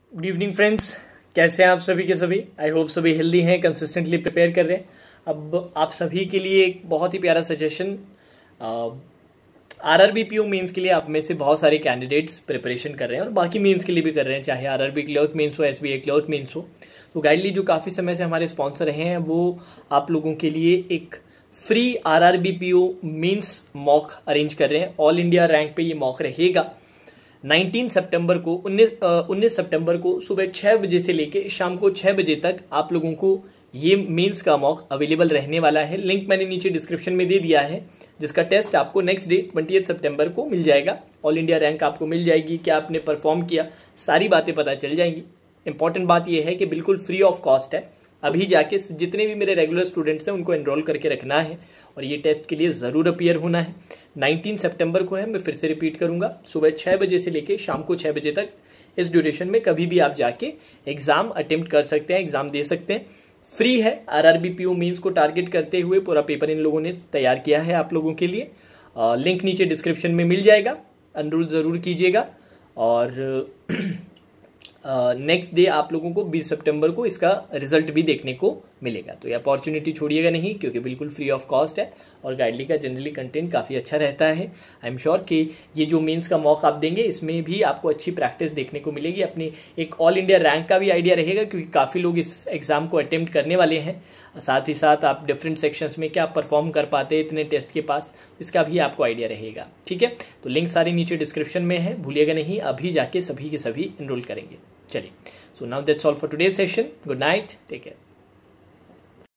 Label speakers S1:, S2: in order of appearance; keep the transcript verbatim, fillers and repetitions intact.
S1: Good evening friends, कैसे हैं आप सभी के सभी। आई होप सभी हेल्दी हैं, कंसिस्टेंटली प्रिपेयर कर रहे हैं। अब आप सभी के लिए एक बहुत ही प्यारा सजेशन, आरआरबी पीओ मेंस के लिए आप में से बहुत सारे कैंडिडेट्स प्रिपरेशन कर रहे हैं और बाकी मेंस के लिए भी कर रहे हैं, चाहे आरआरबी क्लर्क मेंस हो, एसबीआई क्लर्क मेंस हो। तो गाइडली जो काफ़ी समय से हमारे स्पॉन्सर रहे हैं वो आप लोगों के लिए एक free RRB PO mains mock arrange कर रहे हैं। ऑल इंडिया रैंक पे ये मॉक रहेगा। उन्नीस सितंबर को उन्नीस सितंबर को सुबह छह बजे से लेके शाम को छह बजे तक आप लोगों को ये मेंस का मॉक अवेलेबल रहने वाला है। लिंक मैंने नीचे डिस्क्रिप्शन में दे दिया है, जिसका टेस्ट आपको नेक्स्ट डे ट्वेंटी सितंबर को मिल जाएगा। ऑल इंडिया रैंक आपको मिल जाएगी, क्या आपने परफॉर्म किया, सारी बातें पता चल जाएंगी। इंपॉर्टेंट बात यह है कि बिल्कुल फ्री ऑफ कॉस्ट है। अभी जाके जितने भी मेरे रेगुलर स्टूडेंट्स हैं उनको एनरोल करके रखना है और ये टेस्ट के लिए जरूर अपीयर होना है। उन्नीस सितंबर को है, मैं फिर से रिपीट करूंगा, सुबह छह बजे से लेके शाम को छह बजे तक। इस ड्यूरेशन में कभी भी आप जाके एग्जाम अटेम्प्ट कर सकते हैं, एग्जाम दे सकते हैं। फ्री है। आरआरबी पीओ मेंस को टारगेट करते हुए पूरा पेपर इन लोगों ने तैयार किया है आप लोगों के लिए। लिंक नीचे डिस्क्रिप्शन में मिल जाएगा, एनरोल जरूर कीजिएगा। और नेक्स्ट डे आप लोगों को बीस सितंबर को इसका रिजल्ट भी देखने को मिलेगा। तो ये अपॉर्चुनिटी छोड़िएगा नहीं, क्योंकि बिल्कुल फ्री ऑफ कॉस्ट है और गाइडली का जनरली कंटेंट काफ़ी अच्छा रहता है। आई एम श्योर कि ये जो मेंस का मौका आप देंगे इसमें भी आपको अच्छी प्रैक्टिस देखने को मिलेगी। अपनी एक ऑल इंडिया रैंक का भी आइडिया रहेगा, क्योंकि काफ़ी लोग इस एग्जाम को अटेम्प्ट करने वाले हैं। साथ ही साथ आप डिफरेंट सेक्शंस में क्या परफॉर्म कर पाते हैं इतने टेस्ट के पास, इसका भी आपको आइडिया रहेगा। ठीक है, तो लिंक सारे नीचे डिस्क्रिप्शन में है, भूलिएगा नहीं। अभी जाके सभी के सभी एनरोल करेंगे। चलिए, so now that's all for today session. Good night, take care.